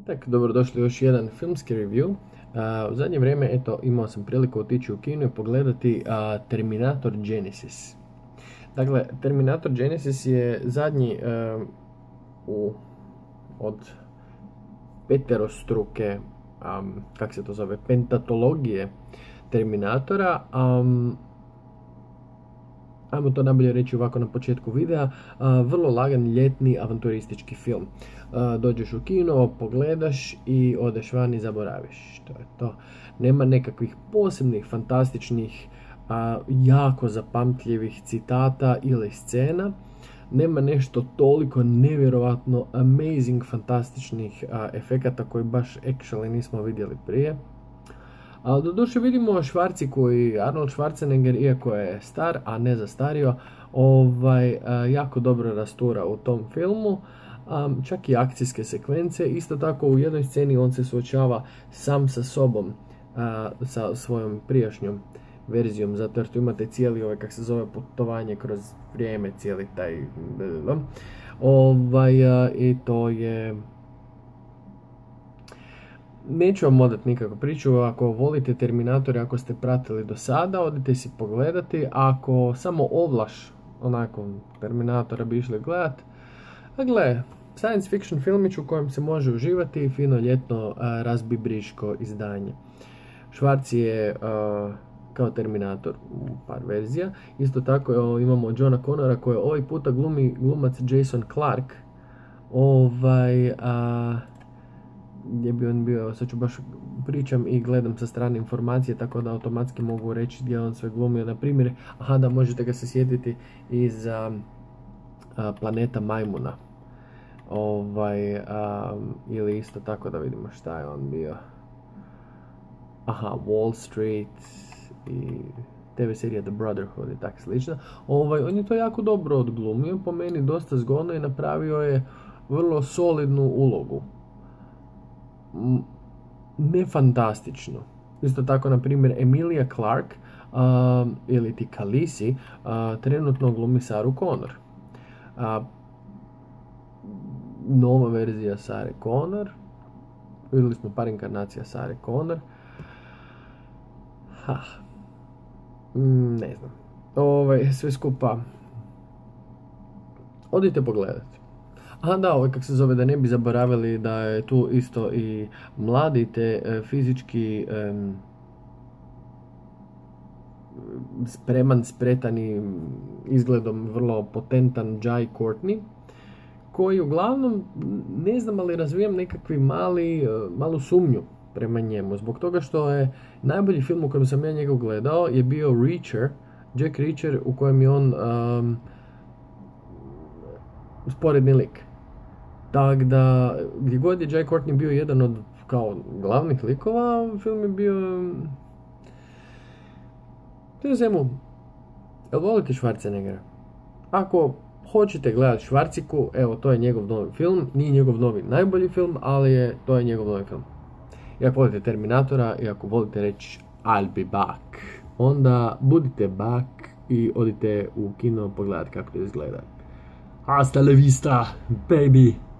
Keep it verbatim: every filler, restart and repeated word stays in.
Tak, dobrodošli u još jedan filmski review. Uh, u zadnje vrijeme, eto, imao sam priliku otići u kino i pogledati uh, Terminator Genesis. Dakle, Terminator Genesis je zadnji uh, u, od peterostruke, um, kak se to zove, pentatologije Terminatora. Um, Ajmo to najbolje reći ovako na početku videa, uh, vrlo lagan ljetni avanturistički film. Uh, dođeš u kino, pogledaš i odeš van i zaboraviš. To je to. Nema nekakvih posebnih, fantastičnih, uh, jako zapamtljivih citata ili scena. Nema nešto toliko nevjerovatno amazing, fantastičnih uh, efekata koji baš actually nismo vidjeli prije. Ali doduše vidimo Schwarziku i Arnold Schwarzenegger, iako je star, a ne zastario, ovaj, jako dobro rastura u tom filmu. Um, čak i akcijske sekvence. Isto tako u jednoj sceni on se suočava sam sa sobom, uh, sa svojom prijašnjom verzijom, zato jer tu imate cijeli ovaj, kak se zove, putovanje kroz vrijeme, cijeli taj ovaj, uh, i to je... Neću vam odati nikakvu priču. Ako volite Terminator, ako ste pratili do sada, odite si pogledati. Ako samo ovlaš onako Terminatora bi išli gledat, a gle, science fiction filmić u kojem se može uživati, fino ljetno uh, razbibriško izdanje. Schwarz je uh, kao Terminator u par verzija. Isto tako uh, imamo Johna Connora koji ovaj puta glumi glumac Jason Clarke. Ovaj... Uh, gdje bi on bio, sad ću baš pričam i gledam sa strane informacije, tako da automatski mogu reći gdje on sve glumio. Na primjer, aha da, možete ga se sjetiti iz a, a, Planeta majmuna. Ovaj, a, ili isto tako da vidimo šta je on bio. Aha, Wall Street i te ve serija The Brotherhood i tako slično. Ovaj, on je to jako dobro odglumio, po meni dosta zgodno i napravio je vrlo solidnu ulogu. Ne fantastično. Isto tako, na primjer, Emilia Clarke uh, ili ti Khaleesi uh, trenutno glumi Saru Connor. Uh, nova verzija Sare Connor. Vidjeli smo par inkarnacija Sare Connor. Ha. Mm, ne znam. Ovaj, sve skupa. Odite pogledati. A da, ovaj kak se zove, da ne bi zaboravili da je tu isto i mladi te e, fizički e, spreman, spretan i izgledom vrlo potentan Jai Courtney, koji uglavnom, ne znam, ali razvijam nekakvi mali, e, malu sumnju prema njemu, zbog toga što je najbolji film u kojem sam ja njega gledao je bio Reacher, Jack Reacher, u kojem je on um, sporedni lik. Tako da, gdje god je Jai Courtney bio jedan od kao glavnih likova, film je bio... To je zemu. Jel volite Schwarzeneggera? Ako hoćete gledati Schwarziku, evo, to je njegov novi film. Nije njegov novi najbolji film, ali je, to je njegov novi film. I ako volite Terminatora, i ako volite reći I'll be back, onda budite back i odite u kino pogledati kako to izgleda. Hasta la vista, baby!